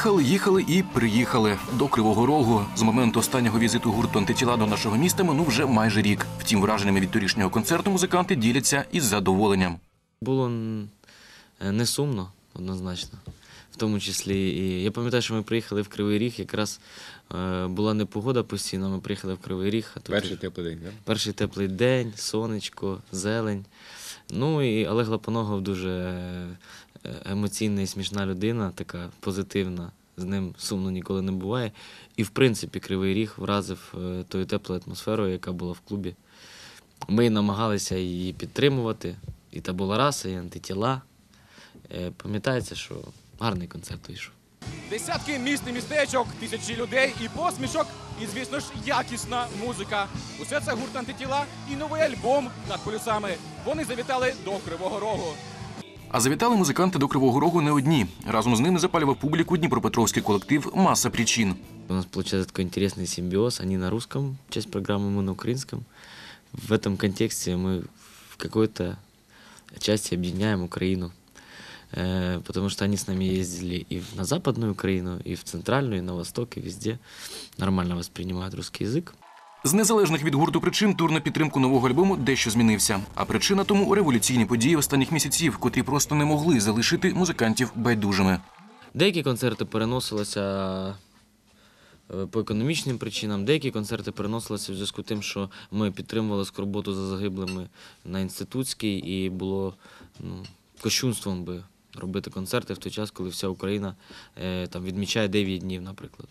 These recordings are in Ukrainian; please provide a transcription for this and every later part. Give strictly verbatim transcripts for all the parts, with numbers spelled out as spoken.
Їхали, їхали і приїхали до Кривого Рогу. З моменту останнього візиту гурту «Антитіла» до нашого міста минув вже майже рік. Втім, враженнями від торішнього концерту музиканти діляться із задоволенням. Було не сумно, однозначно. В тому числі, і я пам'ятаю, що ми приїхали в Кривий Ріг, якраз е, була непогода постійно, ми приїхали в Кривий Ріг. А тут перший теплий день, так? Да? Перший теплий день, сонечко, зелень. Ну і Олег Лапоногов дуже емоційна і смішна людина, така позитивна, з ним сумно ніколи не буває. І в принципі Кривий Ріг вразив е, тою теплою атмосферою, яка була в клубі. Ми намагалися її підтримувати, і «Табула раса», і «Антитіла». Е, пам'ятається, що гарний концерт вийшов. Десятки міст і містечок, тисячі людей і посмішок, і, звісно ж, якісна музика. Усе це гурт «Антитіла» і новий альбом «Над полюсами». Вони завітали до Кривого Рогу. А завітали музиканти до Кривого Рогу не одні. Разом з ними запалював публіку дніпропетровський колектив «Масса причин». У нас получается такой интересный симбиоз. Они на русском, часть программы, мы на украинском. В этом контексте мы в какой-то части объединяем Украину. Потому что они с нами ездили и на Западную Украину, и в Центральную, и на Восток, и везде. Нормально воспринимают русский язык. З незалежних від гурту причин тур на підтримку нового альбому дещо змінився. А причина тому – революційні події останніх місяців, котрі просто не могли залишити музикантів байдужими. Деякі концерти переносилися по економічним причинам, деякі концерти переносилися в зв'язку з тим, що ми підтримували скорботу за загиблими на Інститутській, і було ну, кощунством би робити концерти в той час, коли вся Україна е, там, відмічає дев'ять днів, наприклад.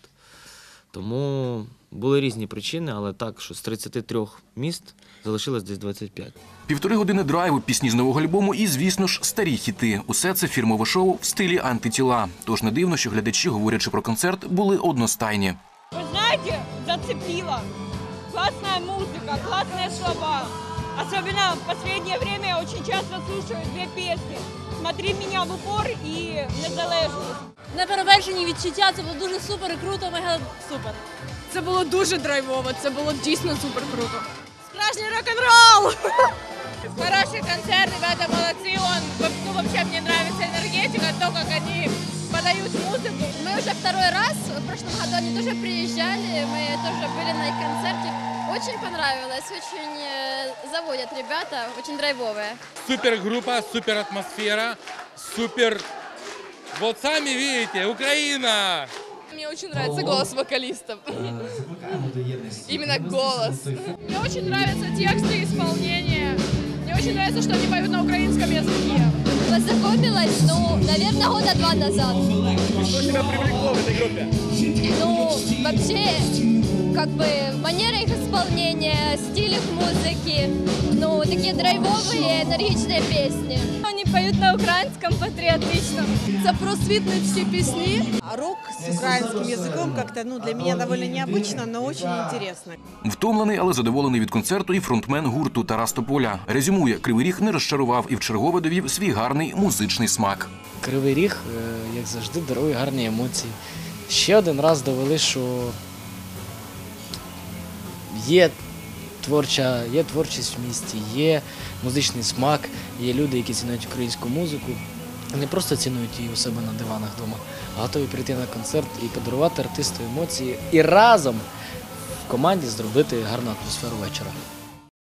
Тому були різні причини, але так, що з тридцяти трьох міст залишилось десь двадцять п'ять. Півтори години драйву, пісні з нового альбому і, звісно ж, старі хіти. Усе це фірмове шоу в стилі «Антитіла». Тож не дивно, що глядачі, говорячи про концерт, були одностайні. Ви знаєте, зацепило. Класна музика, класні слова. Особенно в последнее время я очень часто слушаю две песни «Смотри меня в упор» и «Незалежність». Неперевершені відчуття, це було дуже супер і круто, мега супер. Це було дуже драйвово, це було дійсно супер круто. Справжній рок-н-рол! Хороший концерт, ребята молодцы, он, ну вообще мне нравится энергетика, то, как они подают музыку. Мы уже второй раз, в прошлом году они тоже приезжали, мы тоже были на их концерте. Очень понравилось, очень заводят ребята, очень драйвовые. Супер группа, супер атмосфера, супер... Вот сами видите, Украина! Мне очень нравится голос вокалистов. Именно голос. Мне очень нравятся тексты и исполнение. Мне очень нравится, что они поют на украинском языке. Познакомилась, ну, наверное, года два назад. Что тебя привлекло в этой группе? Ну, вообще, как бы, манера их исполнения, стиль их музыки, ну, такие драйвовые, энергичные песни. Они поют на украинском патриотично. Це просвітницькі пісні. Рок с украинским языком как-то, ну, для меня довольно необычно, но очень интересно. Втомлений, але задоволений від концерту і фронтмен гурту Тарас Тополя. Резюмує, Кривий Ріг не розчарував і вчергове довів свій гарний музичний смак. Кривий Ріг, як завжди, дарує гарні емоції. Ще один раз довели, що є творча, є творчість в місті, є музичний смак, є люди, які цінують українську музику. Не просто цінують її у себе на диванах вдома, а готові прийти на концерт і подарувати артисту емоції і разом в команді зробити гарну атмосферу вечора.